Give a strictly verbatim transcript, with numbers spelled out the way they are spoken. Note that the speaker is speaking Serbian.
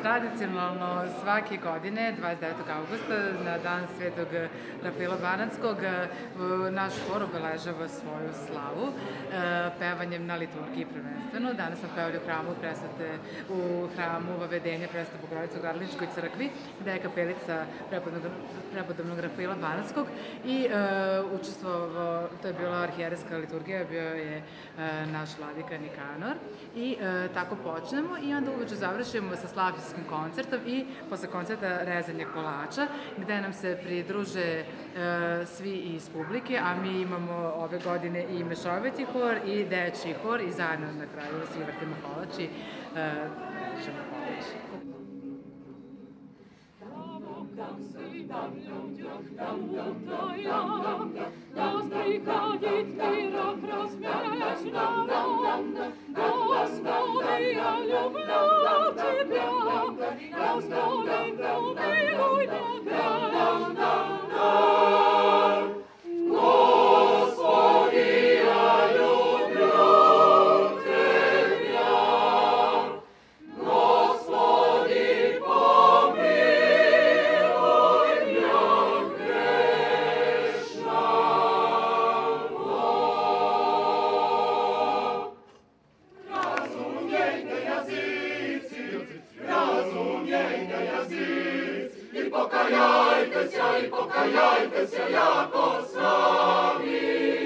tradicionalno svake godine, dvadeset devetog avgusta, na dan Svetog Rafaila Banatskog, naš hor obeležava svoju slavu pevanjem na liturgiji prvenstveno. Danas smo pevali u hramu Presvete, u hramu Vavedenja Presvete Bogorodice u Gradiličkoj crkvi, gde je kapelica prepodobnog Rafaila Banatskog i učestvovao, to je bila arhijerejska liturgija, bio je naš vladika Nikanor i tako počnemo i onda uveče završimo sa slavijskim koncertom i posle koncerta rezanje kolača, gde nam se pridruže svi iz publike, a mi imamo ove godine i mešoviti hor i dečiji hor i zajedno na kraju svi vrtimo kolač i ćemo kolač. Tam ludziach, tam utaja, nas приходит мирок размешно. Господи, я люблю Тебя, Господи, помилуй меня. Господи, я люблю Тебя, Господи, помилуй меня грешного. Разумейте, языцы, разумейте, языцы, и покаяйтеся, и покаяйтеся, яко с нами.